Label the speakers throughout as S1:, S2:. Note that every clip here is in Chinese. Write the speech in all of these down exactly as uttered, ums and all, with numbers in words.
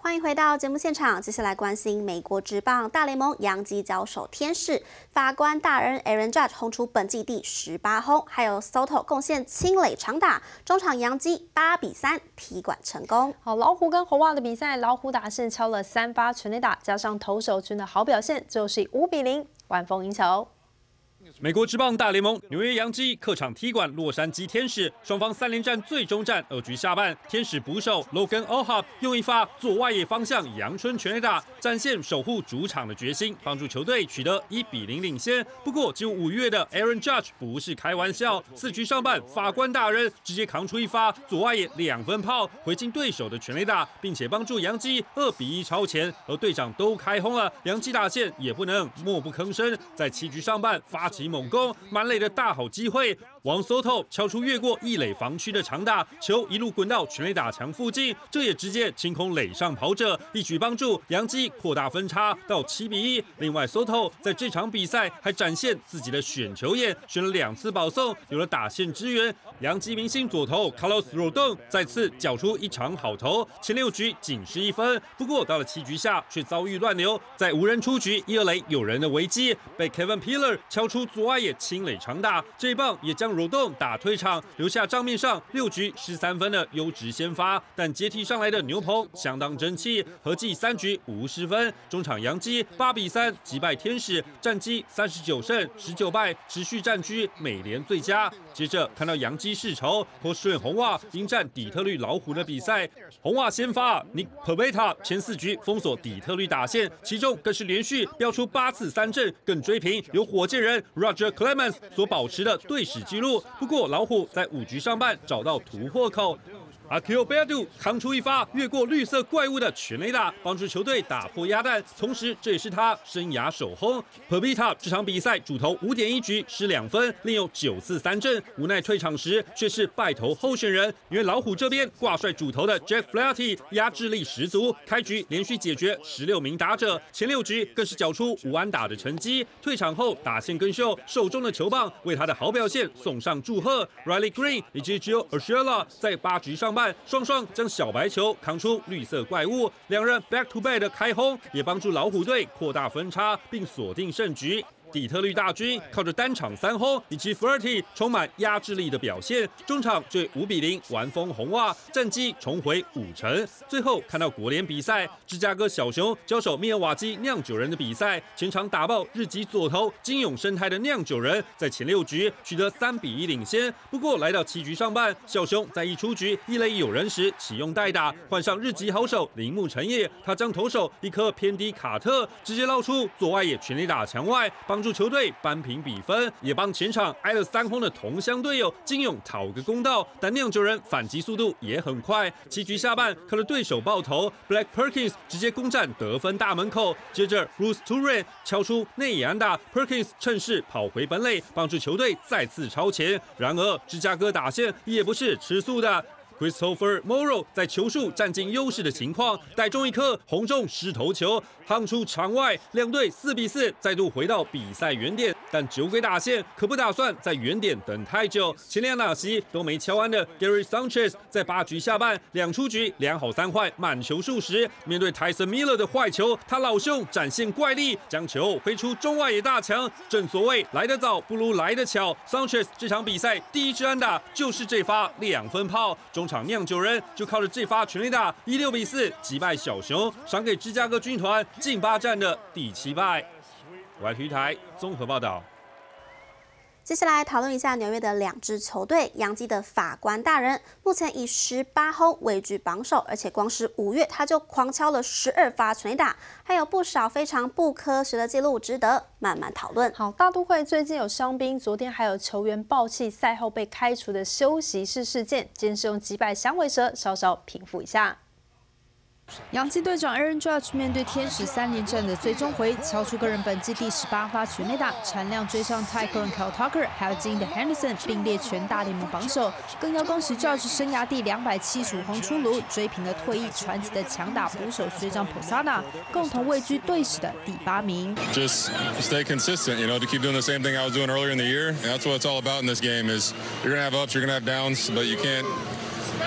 S1: 欢迎回到节目现场，接下来关心美国职棒大联盟洋基交手天使，法官大人 Aaron Judge 轰出本季第十八轰，还有 Soto 贡献清垒长打，中场洋基八比三踢馆成功。
S2: 好，老虎跟红袜的比赛，老虎打线敲了三发全垒打，加上投手群的好表现，最后是以五比零完封赢球。
S3: 美国职棒大联盟，纽约洋基客场踢馆洛杉矶天使，双方三连战最终战，二局下半，天使捕手 Logan O'Hoppe 用一发左外野方向阳春全垒打，展现守护主场的决心，帮助球队取得一比零领先。不过，只有五月的 Aaron Judge 不是开玩笑，四局上半，法官大人直接扛出一发左外野两分炮，回敬对手的全垒打，并且帮助洋基二比一超前。而队长都开轰了，洋基打线也不能默不吭声，在七局上半发起 猛攻，满垒的大好机会，王 Soto 敲出越过一垒防区的长打，球一路滚到全垒打墙附近，这也直接清空垒上跑者，一举帮助洋基扩大分差到七比一。另外 ，Soto 在这场比赛还展现自己的选球眼，选了两次保送，有了打线支援。洋基明星左投 Carlos Rodon 再次缴出一场好投，前六局仅失一分，不过到了七局下却遭遇乱流，在无人出局、一二垒有人的危机，被 Kevin Pillar 敲出左外野清垒长打，这一棒也将 Rodon 打退场，留下账面上六局失三分的优质先发。但接替上来的牛棚相当争气，合计三局无失分。中场洋基八比三击败天使，战绩三十九胜十九败，持续占据美联最佳。接着看到洋基世仇，波士顿红袜迎战底特律老虎的比赛，红袜先发 Nick Pivetta 前四局封锁底特律打线，其中更是连续飙出八次三振，更追平由火箭人 Roger Clemens 所保持的队史纪录。不过老虎在五局上半找到突破口。 Akil Baddoo 扛出一发越过绿色怪物的全垒打，帮助球队打破鸭蛋，同时这也是他生涯首轰。Pivetta 这场比赛主投五点一局失两分，另有九次三振，无奈退场时却是败投候选人。因为老虎这边挂帅主投的 Jeff Flaherty 压制力十足，开局连续解决十六名打者，前六局更是缴出无安打的成绩。退场后打线更秀，手中的球棒为他的好表现送上祝贺。Riley Green 以及 Gio Urshela 在八局上半 双双将小白球扛出绿色怪物，两人 back to back 的开轰，也帮助老虎队扩大分差，并锁定胜局。 底特律大军靠着单场三轰以及 Flaherty 充满压制力的表现，中场却五比零完封红袜，战绩重回五成。最后看到国联比赛，芝加哥小熊交手密尔瓦基酿酒人的比赛，前场打爆日籍左投金永生态的酿酒人，在前六局取得三比一领先。不过来到七局上半，小熊在一出局一垒有人时启用代打，换上日籍好手铃木诚也，他将投手一颗偏低卡特直接捞出左外野全垒打墙外，帮 帮助球队扳平比分，也帮前场挨了三轰的同乡队友金勇讨个公道。但酿酒人反击速度也很快，七局下半靠着对手爆头 ，Black Perkins 直接攻占得分大门口。接着 Bruce Turan 敲出内野安打 ，Perkins 趁势跑回本垒，帮助球队再次超前。然而芝加哥打线也不是吃素的。 Christopher Morrow 在球数占尽优势的情况，逮中一颗红中狮头球，夯出场外，两队四比四再度回到比赛原点。但酒鬼打线可不打算在原点等太久，前两打席都没敲完的 Gary Sanchez 在八局下半两出局两好三坏满球数时，面对 Tyson Miller 的坏球，他老兄展现怪力，将球飞出中外野大墙。正所谓来得早不如来得巧 ，Sanchez 这场比赛第一支安打就是这发两分炮，中 场酿酒人就靠着这发全垒打，以六比四击败小熊，赏给芝加哥军团近八战的第七败。外体育台综合报道。
S1: 接下来讨论一下纽约的两支球队，洋基的法官大人目前以十八轰位居榜首，而且光是五月他就狂敲了十二发全垒打，还有不少非常不科学的记录，值得慢慢讨论。
S2: 好，大都会最近有伤兵，昨天还有球员爆气赛后被开除的休息室事件，今天是用击败响尾蛇稍稍平复一下。
S4: 洋基队长 Aaron Judge 面对天使三连战的最终回，敲出个人本季第十八发全垒打，产量追上 Ty Cohen、Kyle Tucker， 还有精英的 Henderson， 并列全大联盟榜首。更要恭喜 Judge 生涯第两百七十五轰出炉，追平了退役传奇的强打捕手学长 Posada， 共同位居队史的第八名。
S5: Just stay consistent, you know, to keep doing the same thing I was doing earlier in the year, and that's what it's all about in this game. Is you're gonna have ups, you're gonna have downs, but you can't.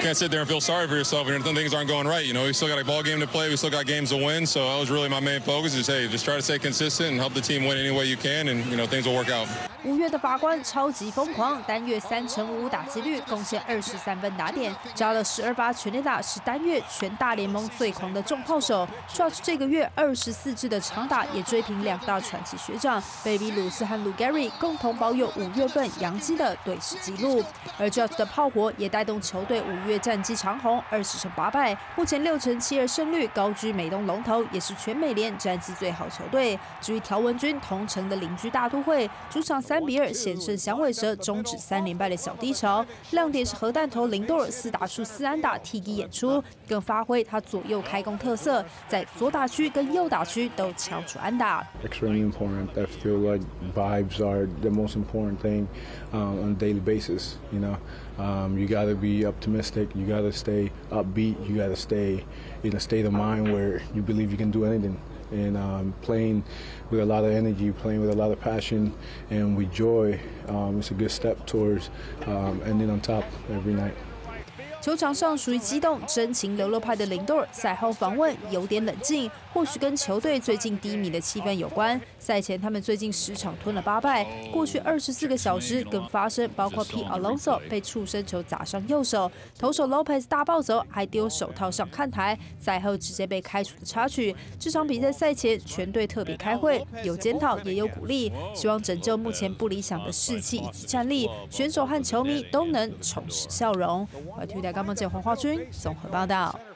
S5: can't sit there and feel sorry for yourself when things aren't going right. You know, we still got a ball game to play. We still got games to win. So that was really my main focus. Is hey, just try to stay consistent and help the team win any way you can, and you know things will work out.
S4: 五月的法官超级疯狂，单月三成五打击率，贡献二十三分打点，扎了十二发全垒打，是单月全大联盟最狂的重炮手。Judge 这个月二十四支的长打也追平两大传奇学长贝比鲁斯和鲁 Gary 共同保有五月份洋基的队史纪录。而 Judge 的炮火也带动球队五月战绩长红，二十胜八败，目前六成七二胜率，高居美东龙头，也是全美联战绩最好球队。至于条纹军同城的邻居大都会，主场三比二险胜响尾蛇，终止三连败的小低潮。亮点是核弹头林多尔四打数四安打替补演出，更发挥他左右开弓特色，在左打区跟右打区都敲出安打。
S6: Extremely important. I feel like vibes are the most important thing um, on a daily basis. You know, um, you got to be optimistic. You got to stay upbeat. You got to stay in a state of mind where you believe you can do anything. And um, playing with a lot of energy, playing with a lot of passion, and with joy, um, it's a good step towards um, ending on top every night.
S4: 球场上属于激动、真情流露派的林多尔，赛后访问有点冷静，或许跟球队最近低迷的气氛有关。赛前他们最近十场吞了八败，过去二十四个小时更发生包括 Pete Alonso 被触身球砸伤右手，投手 Lopez 大暴走，还丢手套上看台，赛后直接被开除的插曲。这场比赛赛前全队特别开会，有检讨也有鼓励，希望拯救目前不理想的士气以及战力，选手和球迷都能重拾笑容。我 T V 台刚梦见黄华君综合报道。